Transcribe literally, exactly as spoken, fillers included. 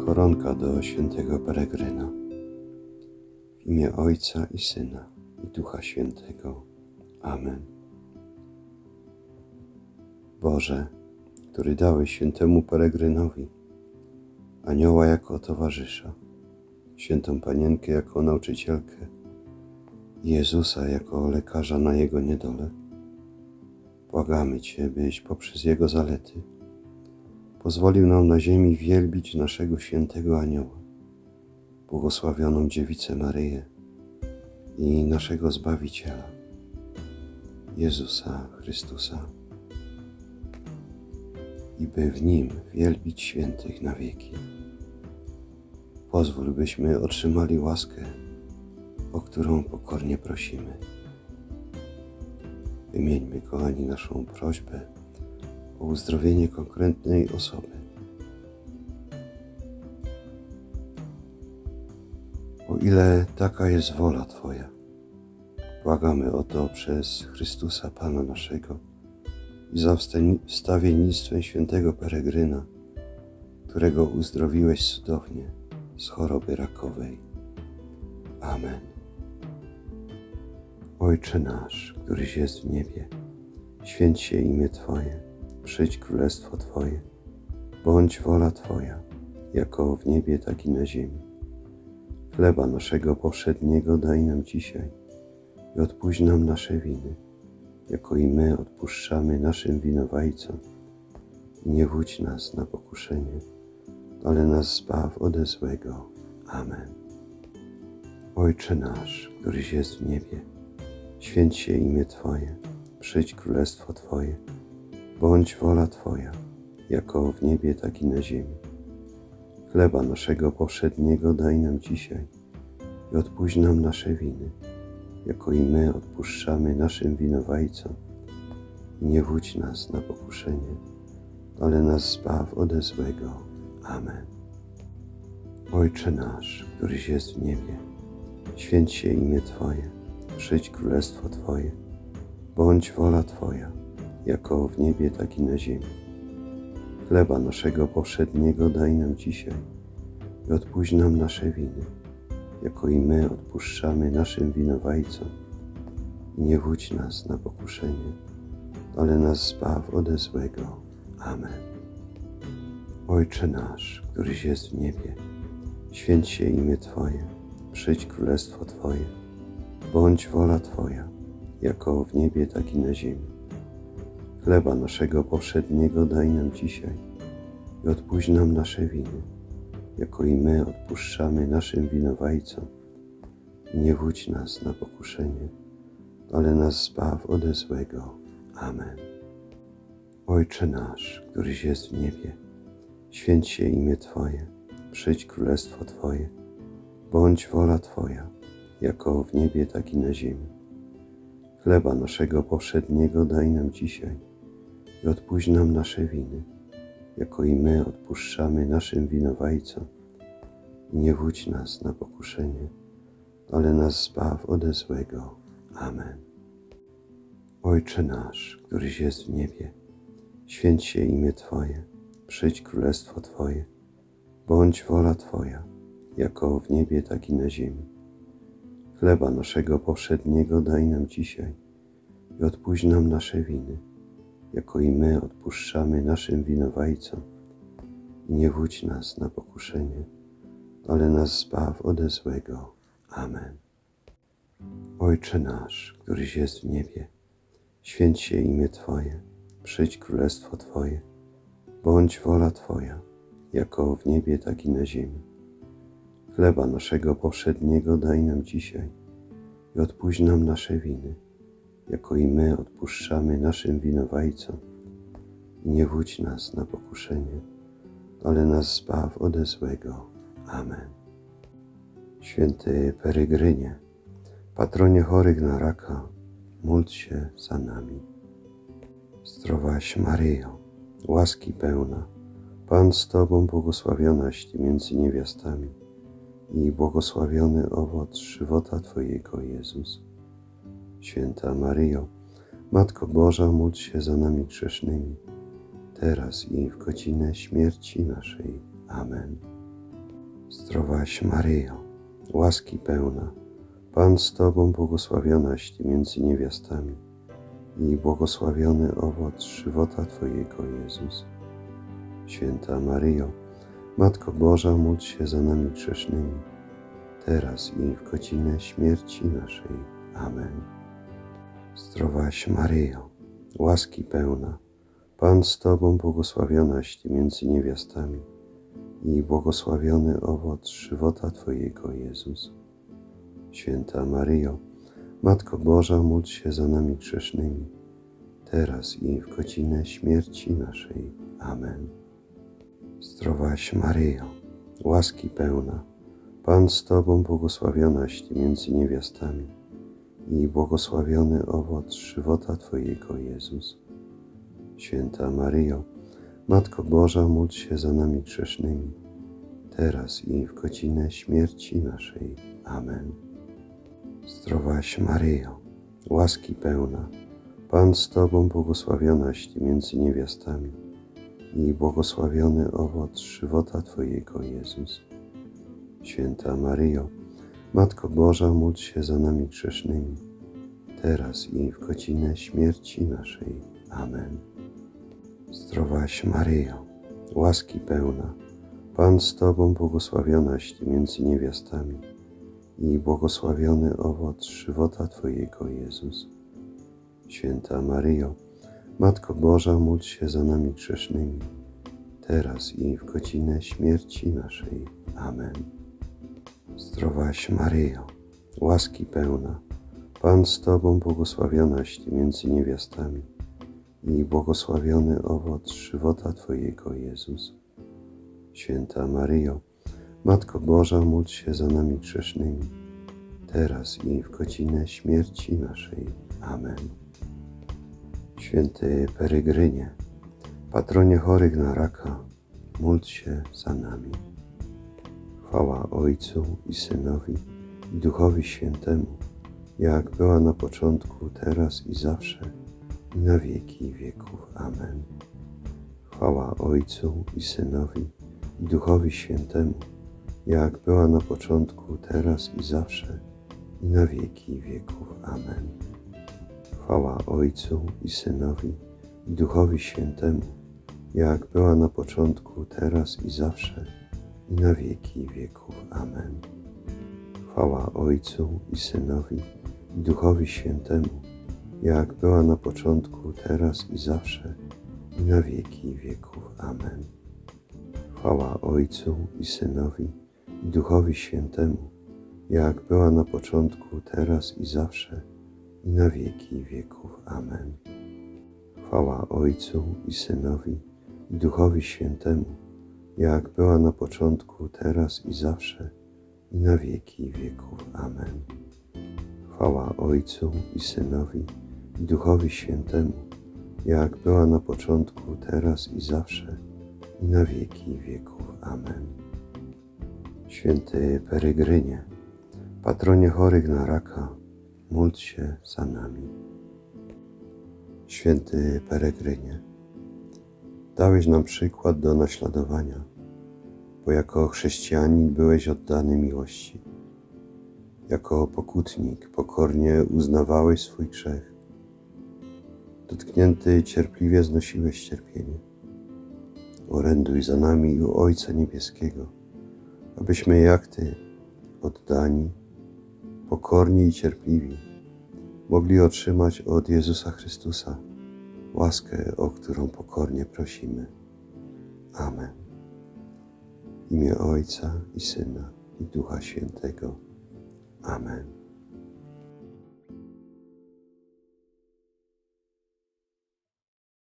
Koronka do świętego Peregryna. W imię Ojca i Syna i Ducha Świętego. Amen. Boże, który dałeś świętemu Peregrynowi anioła jako towarzysza, świętą Panienkę jako nauczycielkę i Jezusa jako lekarza na Jego niedole, błagamy Cię, byś poprzez Jego zalety pozwolił nam na ziemi wielbić naszego świętego anioła, błogosławioną Dziewicę Maryję i naszego Zbawiciela, Jezusa Chrystusa, i by w Nim wielbić świętych na wieki. Pozwól, byśmy otrzymali łaskę, o którą pokornie prosimy. Wymieńmy, kochani, naszą prośbę o uzdrowienie konkretnej osoby. O ile taka jest wola Twoja, błagamy o to przez Chrystusa Pana naszego i za wstawiennictwem świętego Peregryna, którego uzdrowiłeś cudownie z choroby rakowej. Amen. Ojcze nasz, któryś jest w niebie, święć się imię Twoje, przyjdź królestwo Twoje, bądź wola Twoja, jako w niebie, tak i na ziemi. Chleba naszego powszedniego daj nam dzisiaj i odpuść nam nasze winy, jako i my odpuszczamy naszym winowajcom. I nie wódź nas na pokuszenie, ale nas zbaw ode złego. Amen. Ojcze nasz, któryś jest w niebie, święć się imię Twoje, przyjdź królestwo Twoje, bądź wola Twoja, jako w niebie, tak i na ziemi. Chleba naszego powszedniego daj nam dzisiaj i odpuść nam nasze winy, jako i my odpuszczamy naszym winowajcom. I nie wódź nas na pokuszenie, ale nas zbaw ode złego. Amen. Ojcze nasz, któryś jest w niebie, święć się imię Twoje, przyjdź królestwo Twoje, bądź wola Twoja, jako w niebie, tak i na ziemi. Chleba naszego powszedniego daj nam dzisiaj i odpuść nam nasze winy, jako i my odpuszczamy naszym winowajcom. I nie wódź nas na pokuszenie, ale nas zbaw ode złego. Amen. Ojcze nasz, któryś jest w niebie, święć się imię Twoje, przyjdź królestwo Twoje, bądź wola Twoja, jako w niebie, tak i na ziemi. Chleba naszego powszedniego daj nam dzisiaj i odpuść nam nasze winy, jako i my odpuszczamy naszym winowajcom. I nie wódź nas na pokuszenie, ale nas zbaw ode złego. Amen. Ojcze nasz, któryś jest w niebie, święć się imię Twoje, przyjdź królestwo Twoje, bądź wola Twoja, jako w niebie, tak i na ziemi. Chleba naszego powszedniego daj nam dzisiaj i odpuść nam nasze winy, jako i my odpuszczamy naszym winowajcom. I nie wódź nas na pokuszenie, ale nas zbaw ode złego. Amen. Ojcze nasz, któryś jest w niebie, święć się imię Twoje, przyjdź królestwo Twoje, bądź wola Twoja, jako w niebie, tak i na ziemi. Chleba naszego powszedniego daj nam dzisiaj i odpuść nam nasze winy, jako i my odpuszczamy naszym winowajcom. I nie wódź nas na pokuszenie, ale nas zbaw ode złego. Amen. Ojcze nasz, któryś jest w niebie, święć się imię Twoje, przyjdź królestwo Twoje, bądź wola Twoja, jako w niebie, tak i na ziemi. Chleba naszego powszedniego daj nam dzisiaj i odpuść nam nasze winy, jako i my odpuszczamy naszym winowajcom. I nie wódź nas na pokuszenie, ale nas zbaw ode złego. Amen. Święty Peregrynie, patronie chorych na raka, módl się za nami. Zdrowaś Maryjo, łaski pełna, Pan z Tobą, błogosławionaś Ty między niewiastami i błogosławiony owoc żywota Twojego, Jezus. Święta Maryjo, Matko Boża, módl się za nami grzesznymi, teraz i w godzinę śmierci naszej. Amen. Zdrowaś Maryjo, łaski pełna, Pan z Tobą, błogosławionaś Ty między niewiastami i błogosławiony owoc żywota Twojego, Jezus. Święta Maryjo, Matko Boża, módl się za nami grzesznymi, teraz i w godzinę śmierci naszej. Amen. Zdrowaś Maryjo, łaski pełna, Pan z Tobą, błogosławionaś Ty między niewiastami i błogosławiony owoc żywota Twojego, Jezus. Święta Maryjo, Matko Boża, módl się za nami grzesznymi, teraz i w godzinę śmierci naszej. Amen. Zdrowaś Maryjo, łaski pełna, Pan z Tobą, błogosławionaś Ty między niewiastami i błogosławiony owoc żywota Twojego, Jezus. Święta Maryjo, Matko Boża, módl się za nami grzesznymi, teraz i w godzinę śmierci naszej. Amen. Zdrowaś Maryjo, łaski pełna, Pan z Tobą, błogosławionaś Ty między niewiastami i błogosławiony owoc żywota Twojego, Jezus. Święta Maryjo, Matko Boża, módl się za nami grzesznymi, teraz i w godzinę śmierci naszej. Amen. Zdrowaś Maryjo, łaski pełna, Pan z Tobą, błogosławionaś Ty między niewiastami i błogosławiony owoc żywota Twojego, Jezus. Święta Maryjo, Matko Boża, módl się za nami grzesznymi, teraz i w godzinę śmierci naszej. Amen. Zdrowaś Maryjo, łaski pełna, Pan z Tobą, błogosławionaś Ty między niewiastami i błogosławiony owoc żywota Twojego, Jezus. Święta Maryjo, Matko Boża, módl się za nami grzesznymi, teraz i w godzinę śmierci naszej. Amen. Święty Peregrynie, patronie chorych na raka, módl się za nami. Chwała Ojcu i Synowi, i Duchowi Świętemu, jak była na początku, teraz i zawsze, i na wieki wieków. Amen. Chwała Ojcu i Synowi, i Duchowi Świętemu, jak była na początku, teraz i zawsze, i na wieki wieków. Amen. Chwała Ojcu i Synowi, i Duchowi Świętemu, jak była na początku, teraz i zawsze, i na wieki wieków. Amen. Chwała Ojcu i Synowi, i Duchowi Świętemu, jak była na początku, teraz i zawsze, i na wieki wieków. Amen. Chwała Ojcu i Synowi, i Duchowi Świętemu, jak była na początku, teraz i zawsze, i na wieki wieków. Amen. Chwała Ojcu i Synowi, i Duchowi Świętemu, jak była na początku, teraz i zawsze, i na wieki wieków. Amen. Chwała Ojcu i Synowi, i Duchowi Świętemu, jak była na początku, teraz i zawsze, i na wieki wieków. Amen. Święty Peregrynie, patronie chorych na raka, módl się za nami. Święty Peregrynie, dałeś nam przykład do naśladowania, bo jako chrześcijanin byłeś oddany miłości. Jako pokutnik pokornie uznawałeś swój grzech. Dotknięty cierpliwie znosiłeś cierpienie. Oręduj za nami u Ojca Niebieskiego, abyśmy jak Ty, oddani, pokorni i cierpliwi, mogli otrzymać od Jezusa Chrystusa łaskę, o którą pokornie prosimy. Amen. W imię Ojca i Syna, i Ducha Świętego. Amen.